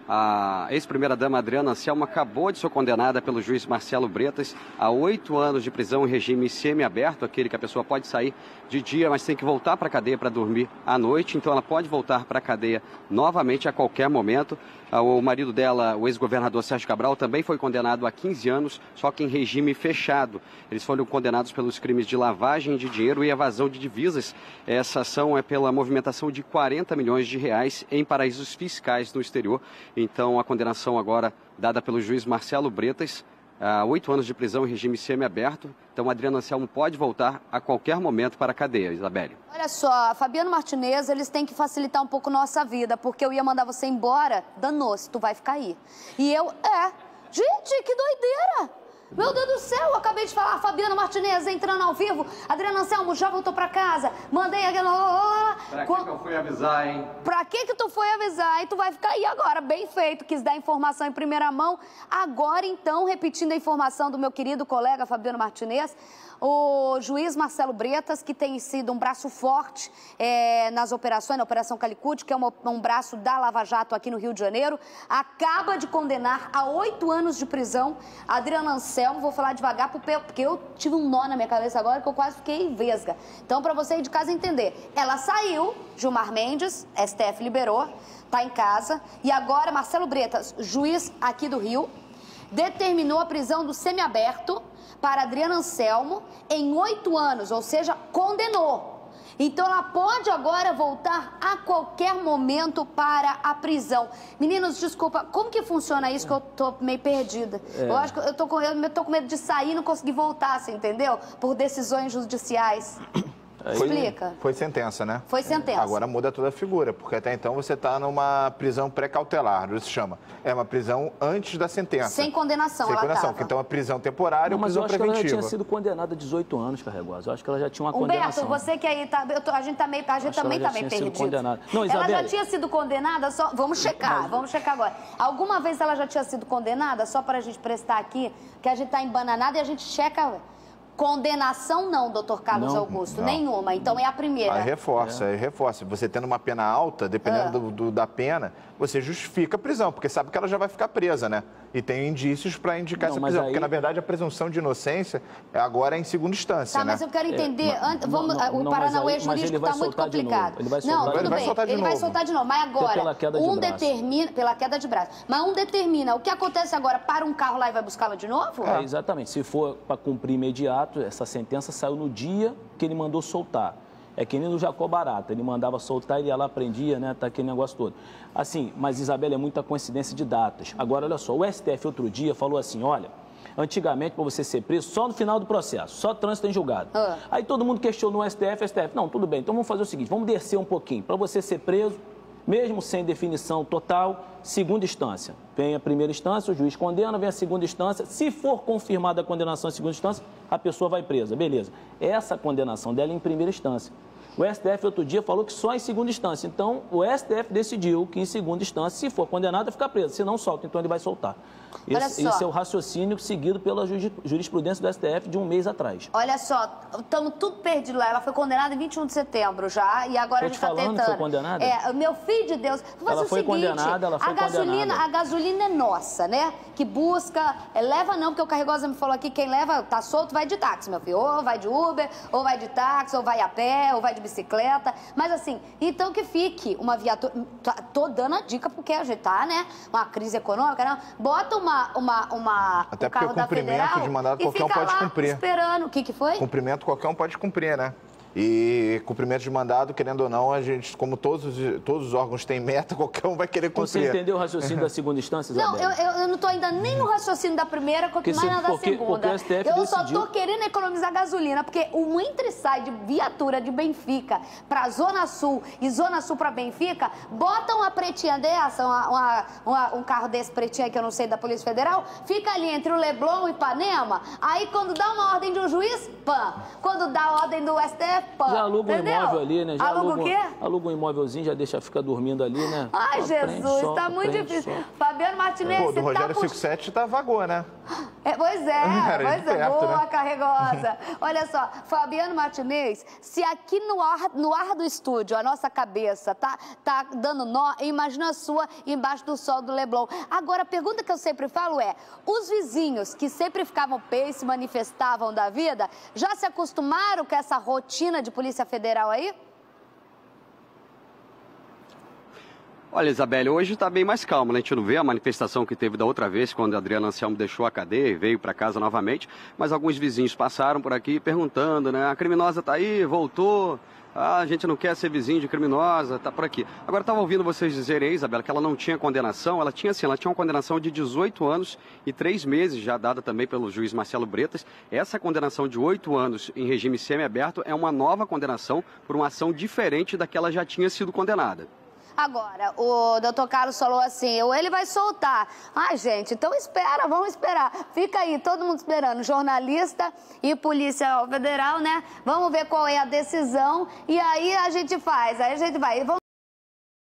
F: a ex-primeira-dama Adriana Anselmo acabou de ser condenada pelo juiz Marcelo Bretas a oito anos de prisão em regime semiaberto, aquele que a pessoa pode sair de dia, mas tem que voltar para a cadeia para dormir à noite. Então ela pode voltar para a cadeia novamente a qualquer momento. O marido dela, o ex-governador Sérgio Cabral, também foi condenado a quinze anos, só que em regime fechado. Eles foram condenados pelos crimes de lavagem de dinheiro e evasão de divisas. Essa ação é pela movimentação de quarenta milhões de reais em paraísos fiscais no exterior. Então, a condenação agora dada pelo juiz Marcelo Bretas, a oito anos de prisão em regime semiaberto. Então, a Adriana Anselmo pode voltar a qualquer momento para a cadeia, Isabelle.
A: Olha só, Fabiano Martinez, eles têm que facilitar um pouco nossa vida, porque eu ia mandar você embora, danou-se, tu vai ficar aí. E eu, é, gente, que doideira! Meu Deus do céu, eu acabei de falar, Fabiano Martinez entrando ao vivo, Adriana Anselmo já voltou pra casa, mandei aquela...
F: Pra que, que eu fui avisar, hein?
A: Pra que que tu foi avisar? E tu vai ficar aí agora, bem feito, quis dar informação em primeira mão. Agora, então, repetindo a informação do meu querido colega Fabiano Martinez, o juiz Marcelo Bretas, que tem sido um braço forte é, nas operações, na Operação Calicut, que é uma, um braço da Lava Jato aqui no Rio de Janeiro, acaba de condenar a oito anos de prisão a Adriana Anselmo. Vou falar devagar, porque eu tive um nó na minha cabeça agora que eu quase fiquei vesga. Então, para você aí de casa entender, ela saiu, Gilmar Mendes, S T F liberou, tá em casa, e agora Marcelo Bretas, juiz aqui do Rio, determinou a prisão do semiaberto para Adriana Anselmo em oito anos, ou seja, condenou. Então ela pode agora voltar a qualquer momento para a prisão. Meninos, desculpa, como que funciona isso que eu tô meio perdida? É. Eu acho que eu tô, com, eu tô com medo de sair e não conseguir voltar, você entendeu? Por decisões judiciais.
B: Foi,
A: Explica.
B: Foi sentença, né?
A: Foi sentença.
B: Agora muda toda a figura, porque até então você está numa prisão pré-cautelar, isso se chama. É uma prisão antes da sentença.
A: Sem condenação,
B: Sem
A: ela
B: condenação,
A: tava.
B: Então é prisão temporária ou prisão preventiva.
E: Mas eu acho que ela já tinha sido condenada a dezoito anos, Carregosa. Eu acho que ela já tinha uma
A: Humberto,
E: condenação.
A: Humberto, você que aí tá... Eu tô, a gente, tá meio, a gente também está meio perdido.
E: Não, Isabelle...
A: Ela já tinha sido condenada, só... Vamos checar, mas... vamos checar agora. Alguma vez ela já tinha sido condenada, só para a gente prestar aqui, que a gente está embananada e a gente checa... Condenação não, doutor Carlos
B: não,
A: Augusto,
B: não.
A: Nenhuma. Então é a primeira.
B: Aí reforça, é. aí reforça. Você tendo uma pena alta, dependendo ah. do, do, da pena, você justifica a prisão, porque sabe que ela já vai ficar presa, né? E tem indícios para indicar não, essa prisão, aí... porque na verdade a presunção de inocência agora é em segunda instância,
A: tá,
B: né?
A: mas eu quero entender,
E: é,
A: antes, vamos,
E: não, não,
A: o Paranauê
E: aí,
A: jurídico está muito complicado.
E: Ele vai soltar
A: não, tudo
E: ele
A: bem,
B: vai soltar de
A: ele
B: novo.
A: vai soltar de novo, mas agora,
E: pela queda de
A: um
E: braço.
A: determina, pela queda de braço, mas um determina, o que acontece agora, para um carro lá e vai buscá-la de novo?
E: É, exatamente, se for para cumprir imediato, essa sentença saiu no dia que ele mandou soltar. É que nem no Jacó Barata, ele mandava soltar, ele ia lá, prendia, né, tá aquele negócio todo. Assim, mas Isabelle, é muita coincidência de datas. Agora, olha só, o S T F outro dia falou assim, olha, antigamente para você ser preso, só no final do processo, só trânsito em julgado. Ah. Aí todo mundo questionou o S T F, S T F, não, tudo bem, então vamos fazer o seguinte, vamos descer um pouquinho, para você ser preso, mesmo sem definição total, segunda instância. Vem a primeira instância, o juiz condena, vem a segunda instância. Se for confirmada a condenação em segunda instância, a pessoa vai presa. Beleza. Essa condenação dela é em primeira instância. O S T F outro dia falou que só em segunda instância. Então, o S T F decidiu que em segunda instância, se for condenada, fica presa. Se não solta, então ele vai soltar. Esse, esse é o raciocínio seguido pela jurisprudência do S T F de um mês atrás.
A: Olha só, estamos tudo perdido lá. Ela foi condenada em vinte e um de setembro já, e agora
E: Tô
A: a gente
E: está tentando.
A: Que
E: foi condenada?
A: É, meu filho de Deus.
E: Ela
A: o
E: foi
A: seguinte,
E: condenada, ela foi
A: a gasolina,
E: condenada.
A: A gasolina é nossa, né? Que busca, é, leva não, porque o Carregosa me falou aqui, quem leva, tá solto, vai de táxi, meu filho. Ou vai de Uber, ou vai de táxi, ou vai a pé, ou vai de bicicleta. Mas assim, então que fique uma viatura... Tô dando a dica porque a gente tá, né? Uma crise econômica, não? Bota uma... uma, uma
B: Até
A: um
B: porque
A: carro
B: o cumprimento
A: da Federal,
B: de mandado qualquer um pode
A: lá
B: cumprir.
A: Esperando. O que que foi?
B: Cumprimento qualquer um pode cumprir, né? E cumprimento de mandado, querendo ou não, a gente, como todos, todos os órgãos têm meta, qualquer um vai querer cumprir.
E: Você entendeu o raciocínio da segunda instância, Isabelle?
A: Não, eu, eu, eu não estou ainda nem no raciocínio da primeira, quanto mais na da
E: porque,
A: segunda.
E: porque o S T F
A: eu
E: decidiu...
A: só estou querendo economizar gasolina, porque o entra e sai de viatura de Benfica para Zona Sul e Zona Sul para Benfica, bota uma pretinha dessa, uma, uma, uma, um carro desse pretinho aí que eu não sei, da Polícia Federal, fica ali entre o Leblon e Ipanema, aí quando dá uma ordem de um juiz, pã. Quando dá a ordem do S T fã.
E: Já aluga um
A: entendeu?
E: imóvel ali, né? Já
A: aluga, aluga o quê?
E: Aluga um imóvelzinho, já deixa ficar dormindo ali, né?
A: Ai, Jesus,
E: sol,
A: tá muito difícil. Sol. Fabiano Martinez,
B: Pô, do
A: você
B: Rogério
A: tá...
B: cinquenta e sete tá vagou, né?
A: É, pois é,
B: Era
A: pois é,
B: perto,
A: boa,
B: né?
A: Carregosa. Olha só, Fabiano Martinez, se aqui no ar, no ar do estúdio a nossa cabeça tá, tá dando nó, imagina a sua embaixo do sol do Leblon. Agora, a pergunta que eu sempre falo é, os vizinhos que sempre ficavam pé e se manifestavam da vida, já se acostumaram com essa rotina de Polícia Federal aí?
F: Olha, Isabelle, hoje está bem mais calmo, né? A gente não vê a manifestação que teve da outra vez, quando a Adriana Anselmo deixou a cadeia e veio para casa novamente, mas alguns vizinhos passaram por aqui perguntando, né? A criminosa está aí, voltou, ah, a gente não quer ser vizinho de criminosa, está por aqui. Agora, estava ouvindo vocês dizerem aí, Isabela, que ela não tinha condenação, ela tinha sim, ela tinha uma condenação de dezoito anos e três meses, já dada também pelo juiz Marcelo Bretas. Essa condenação de oito anos em regime semiaberto é uma nova condenação por uma ação diferente da que ela já tinha sido condenada.
A: Agora, o doutor Carlos falou assim, ou ele vai soltar. Ai, gente, então espera, vamos esperar. Fica aí, todo mundo esperando, jornalista e Polícia Federal, né? Vamos ver qual é a decisão e aí a gente faz, aí a gente vai. Vamos